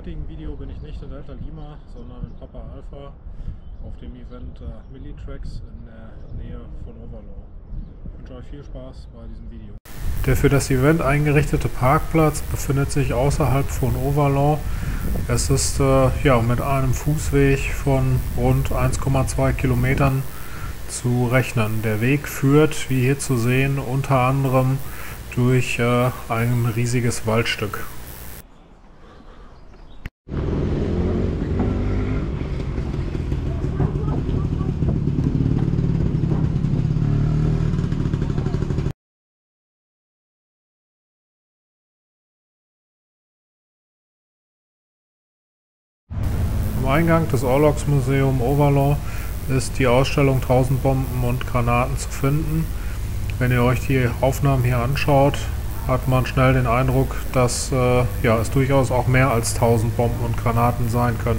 heutigen Video bin ich nicht in Delta Lima, sondern in Papa Alpha auf dem Event Millitracks in der Nähe von Overlow. Ich wünsche euch viel Spaß bei diesem Video. Der für das Event eingerichtete Parkplatz befindet sich außerhalb von Overlow. Es ist mit einem Fußweg von rund 1,2 Kilometern zu rechnen. Der Weg führt, wie hier zu sehen, unter anderem durch ein riesiges Waldstück. Am Eingang des Orlogs Museum Overlow ist die Ausstellung 1000 Bomben und Granaten zu finden. Wenn ihr euch die Aufnahmen hier anschaut, hat man schnell den Eindruck, dass es durchaus auch mehr als 1000 Bomben und Granaten sein können.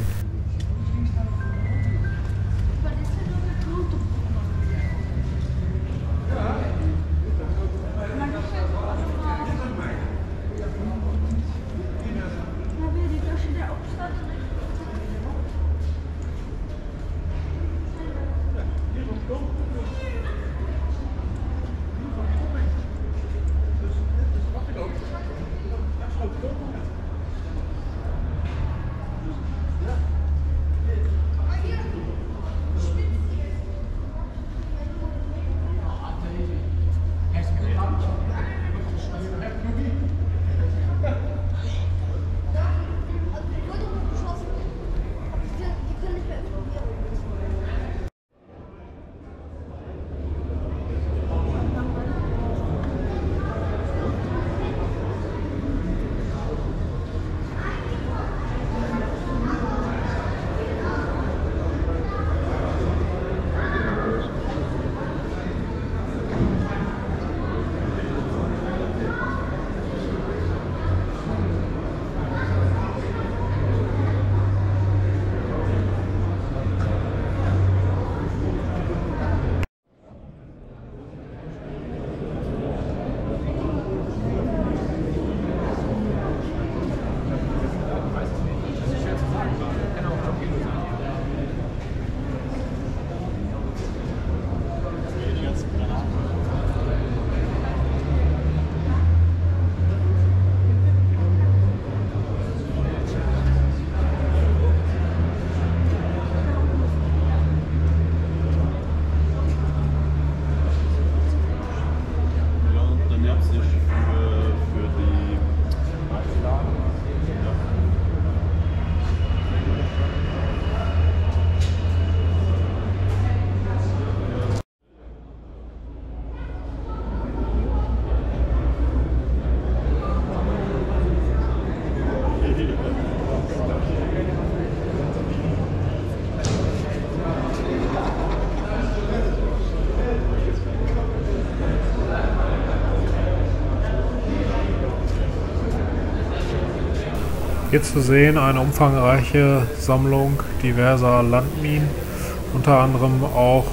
Hier zu sehen eine umfangreiche Sammlung diverser Landminen, unter anderem auch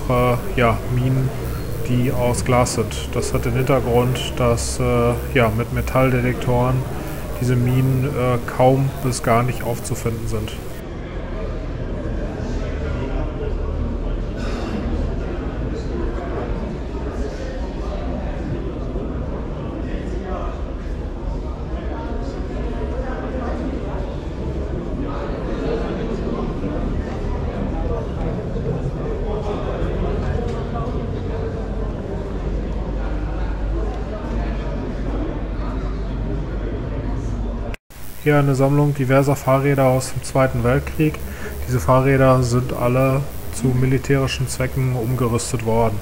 Minen, die aus Glas sind. Das hat den Hintergrund, dass mit Metalldetektoren diese Minen kaum bis gar nicht aufzufinden sind. Hier eine Sammlung diverser Fahrräder aus dem Zweiten Weltkrieg. Diese Fahrräder sind alle zu militärischen Zwecken umgerüstet worden.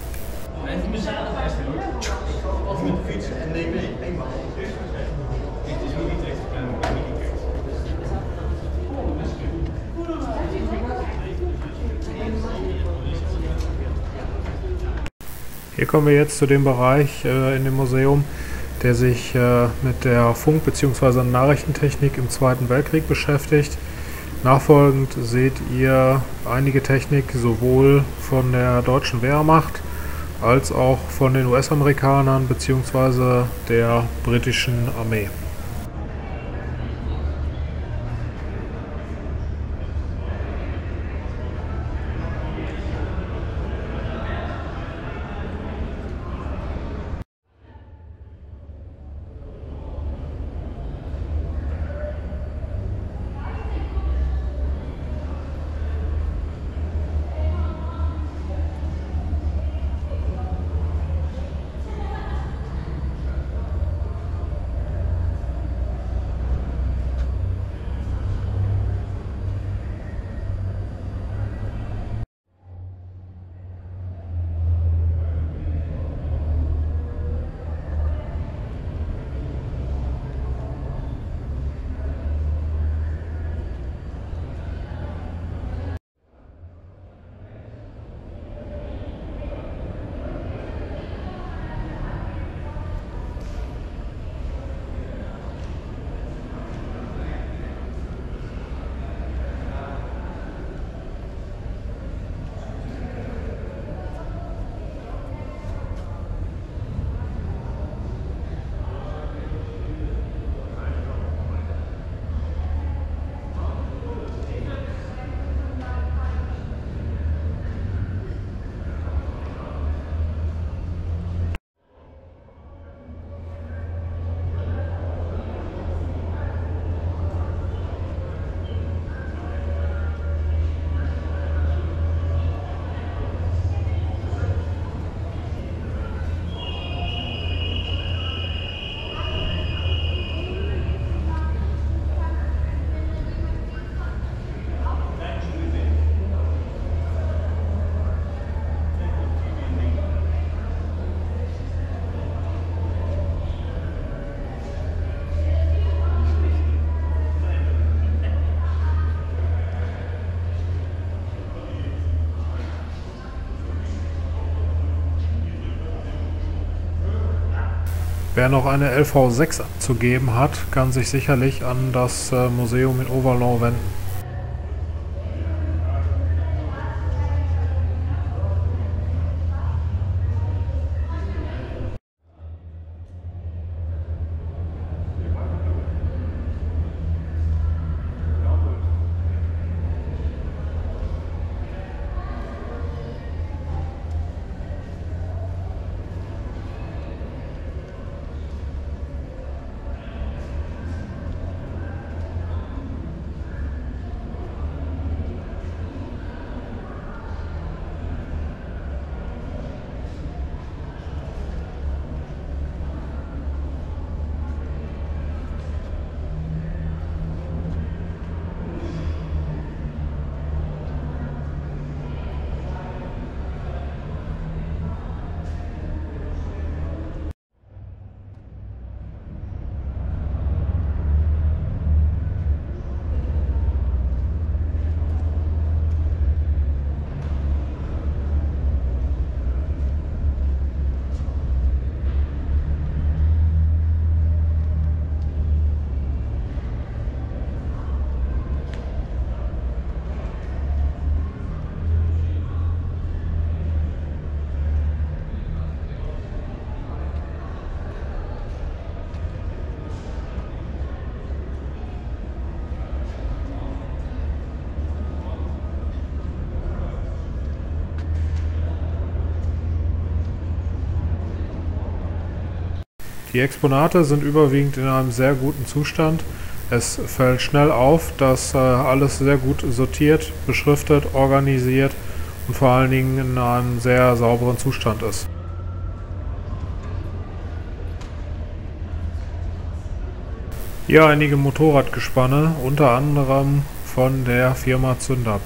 Hier kommen wir jetzt zu dem Bereich in dem Museum, der sich mit der Funk- bzw. Nachrichtentechnik im Zweiten Weltkrieg beschäftigt. Nachfolgend seht ihr einige Technik sowohl von der deutschen Wehrmacht als auch von den US-Amerikanern bzw. der britischen Armee. Wer noch eine LV6 abzugeben hat, kann sich sicherlich an das Museum in Overlord wenden. Die Exponate sind überwiegend in einem sehr guten Zustand. Es fällt schnell auf, dass alles sehr gut sortiert, beschriftet, organisiert und vor allen Dingen in einem sehr sauberen Zustand ist. Hier einige Motorradgespanne, unter anderem von der Firma Zündab.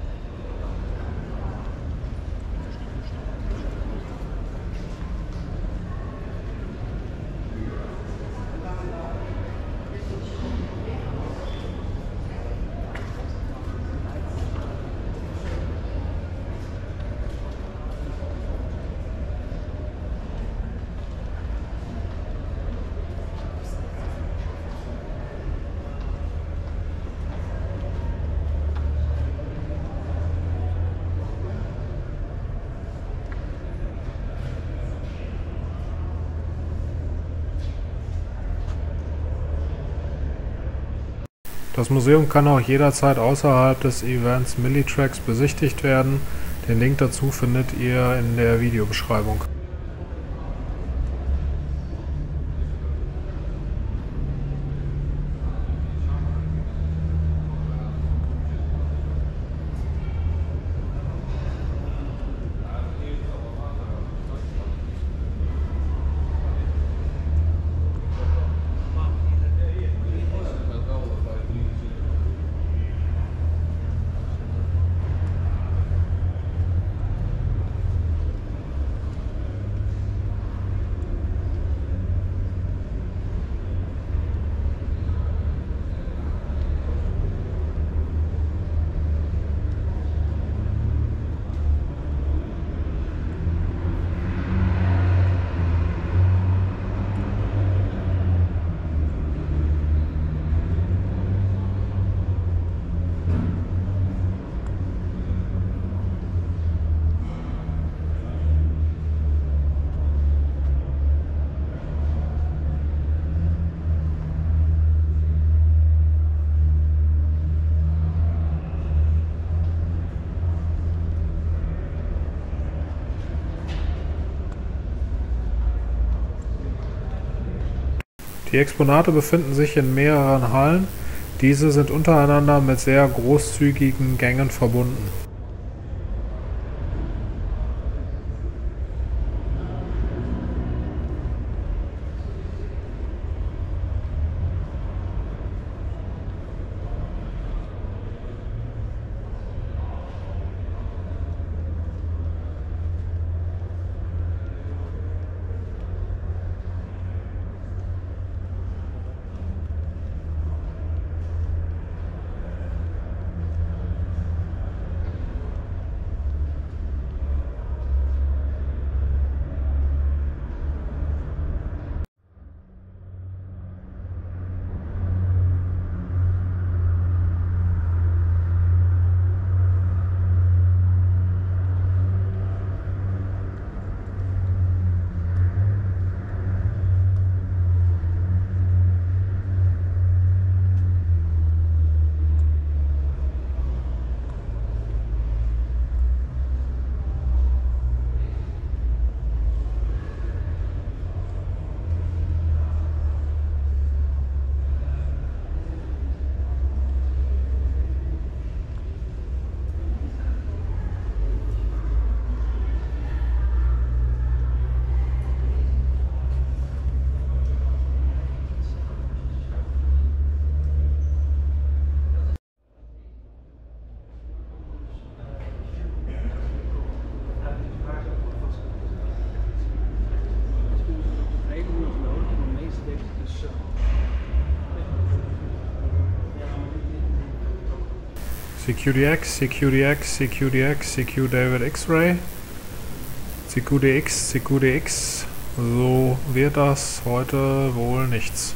Das Museum kann auch jederzeit außerhalb des Events Millitracks besichtigt werden. Den Link dazu findet ihr in der Videobeschreibung. Die Exponate befinden sich in mehreren Hallen. Diese sind untereinander mit sehr großzügigen Gängen verbunden. CQDX, CQDX, CQDX, CQ David X-Ray, CQDX, CQDX. So wird das heute wohl nichts.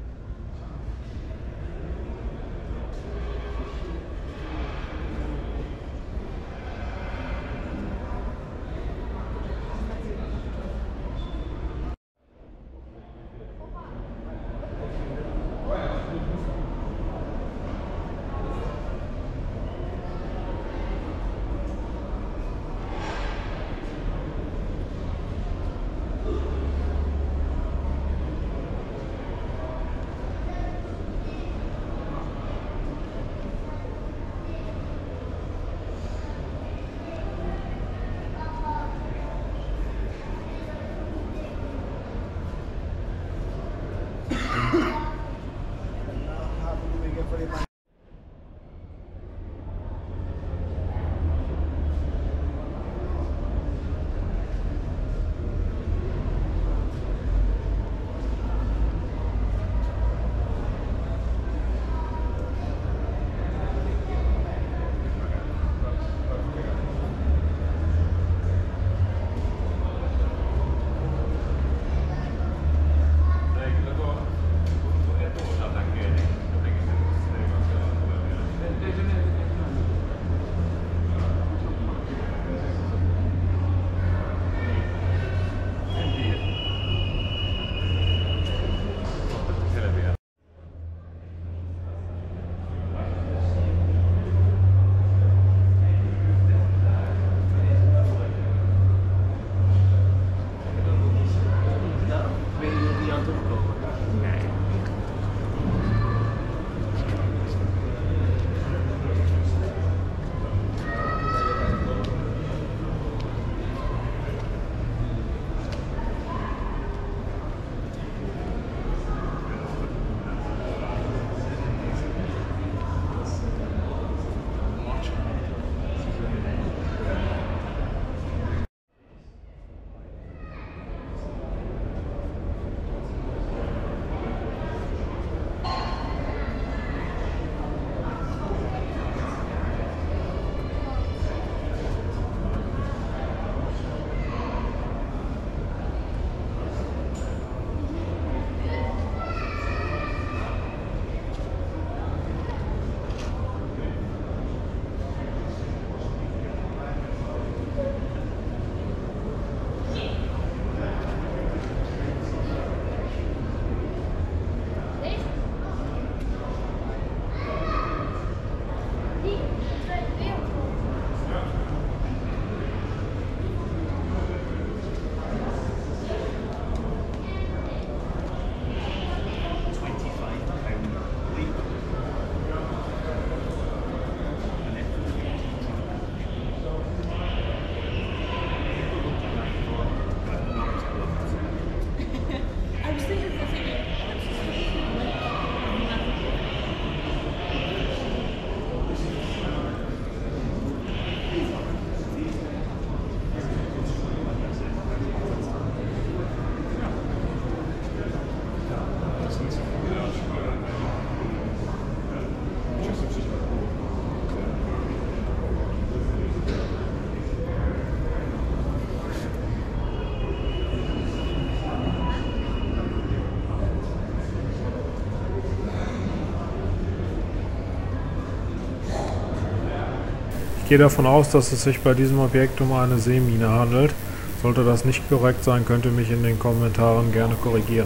Ich gehe davon aus, dass es sich bei diesem Objekt um eine Seemine handelt. Sollte das nicht korrekt sein, könnt ihr mich in den Kommentaren gerne korrigieren.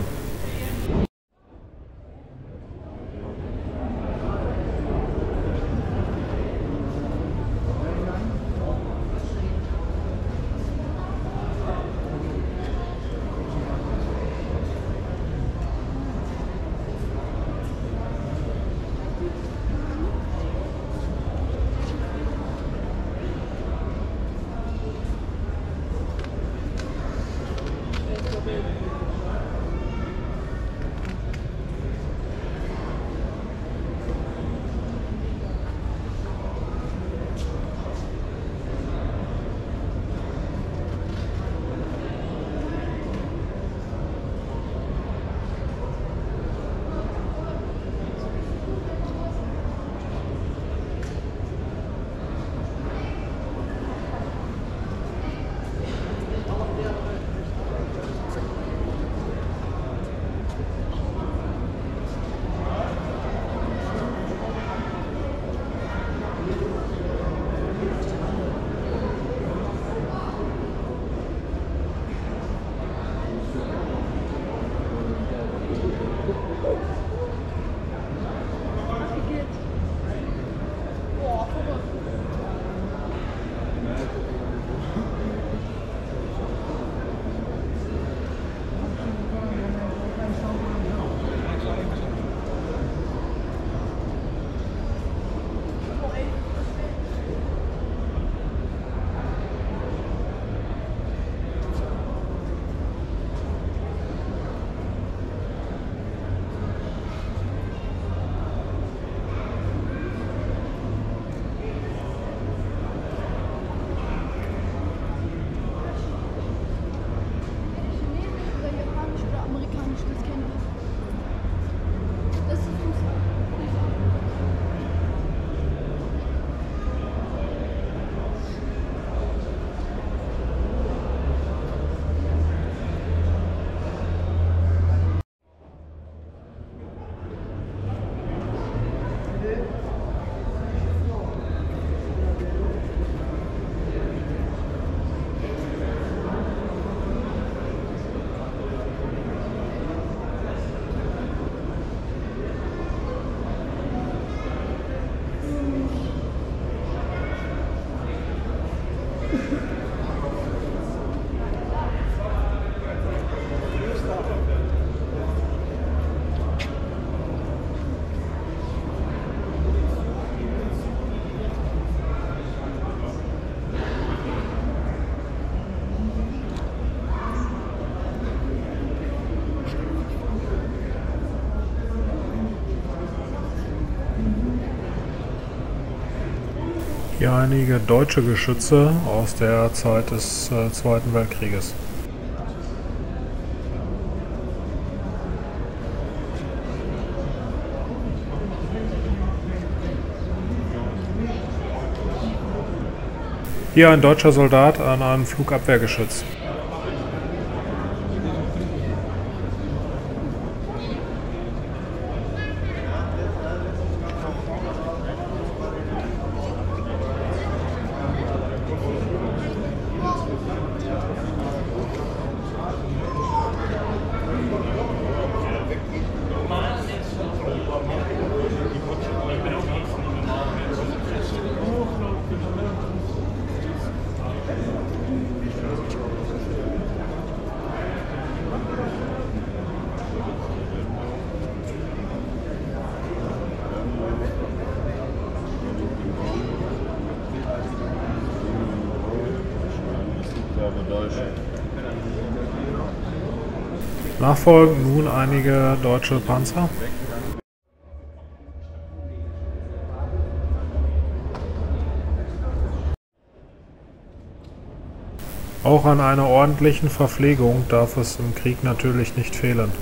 Hier einige deutsche Geschütze aus der Zeit des Zweiten Weltkrieges. Hier ein deutscher Soldat an einem Flugabwehrgeschütz. Nachfolgend nun einige deutsche Panzer. Auch an einer ordentlichen Verpflegung darf es im Krieg natürlich nicht fehlen.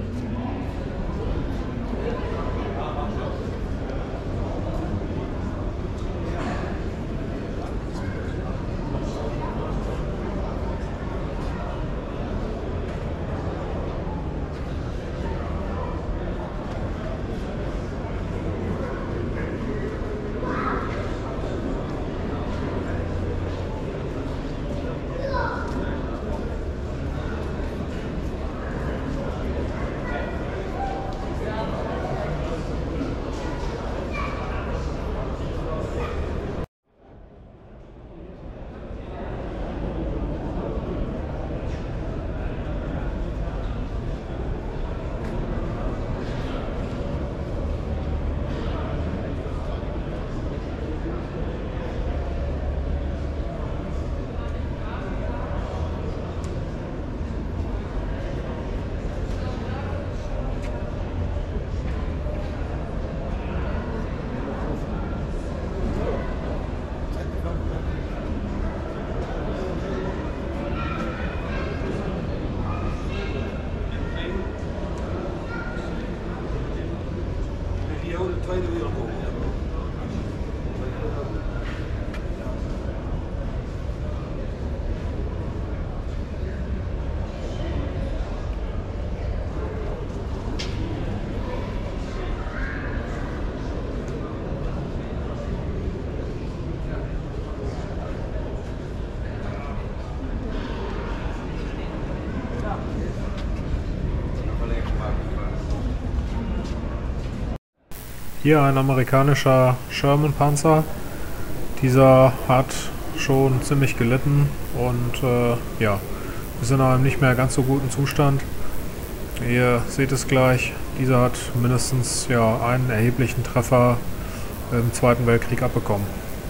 Hier ein amerikanischer Sherman-Panzer. Dieser hat schon ziemlich gelitten und ja, ist in einem nicht mehr ganz so guten Zustand. Ihr seht es gleich, dieser hat mindestens ja, einen erheblichen Treffer im Zweiten Weltkrieg abbekommen.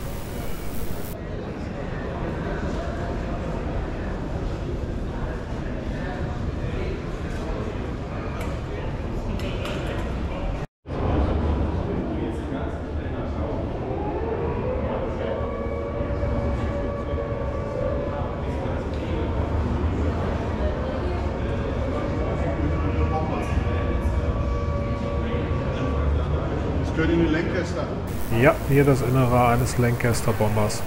Ja, hier das Innere eines Lancaster-Bombers.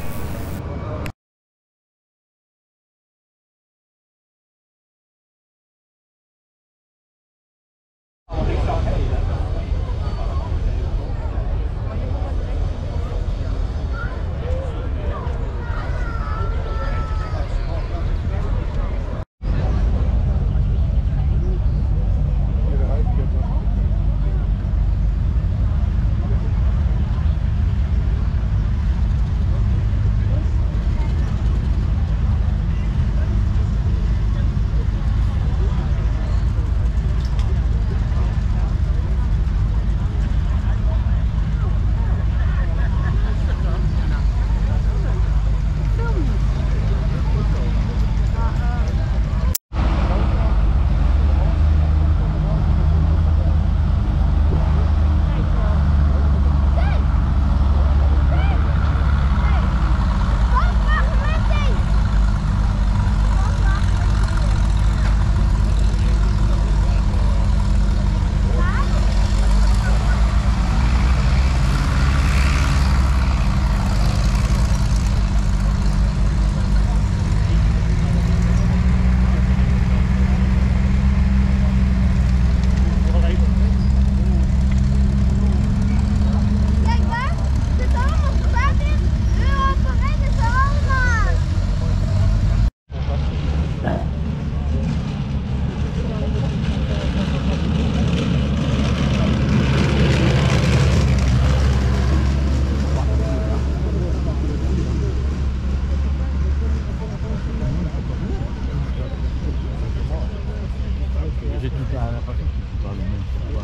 Ja, da versucht es total im Mensch. Aber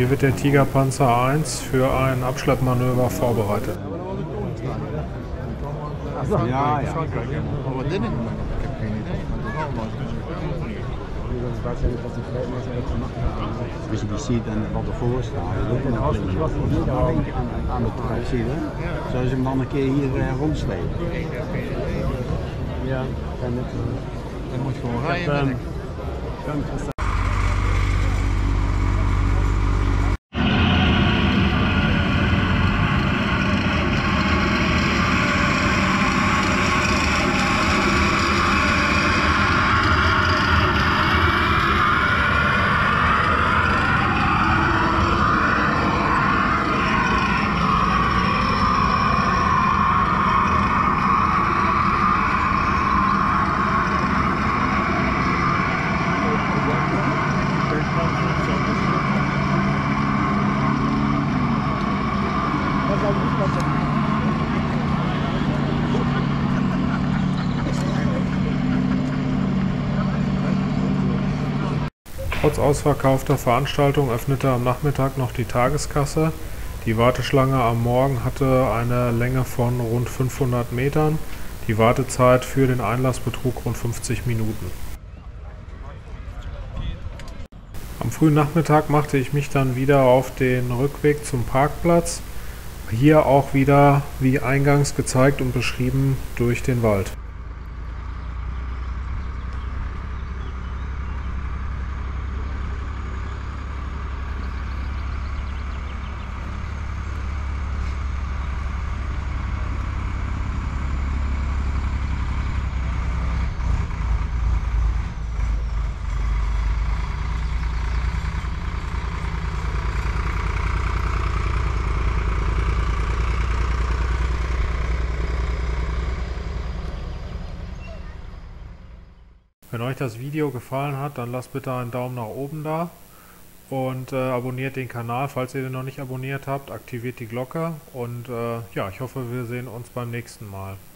Hier wird der Tigerpanzer 1 für ein Abschleppmanöver vorbereitet. Ja, ja. Aber den nicht. Ich habe keine Idee. Als je die ziet en wat ervoor staat, dat is ook nog aan het traject zien. Zouden ze hem dan een keer hier rondslepen? Ja, Je moet gewoon rijden. Trotz ausverkaufter Veranstaltung öffnete am Nachmittag noch die Tageskasse. Die Warteschlange am Morgen hatte eine Länge von rund 500 Metern. Die Wartezeit für den Einlass betrug rund 50 Minuten. Am frühen Nachmittag machte ich mich dann wieder auf den Rückweg zum Parkplatz. Hier auch wieder, wie eingangs gezeigt und beschrieben, durch den Wald. Wenn euch das Video gefallen hat, dann lasst bitte einen Daumen nach oben da und abonniert den Kanal, falls ihr den noch nicht abonniert habt, aktiviert die Glocke und ja, ich hoffe, wir sehen uns beim nächsten Mal.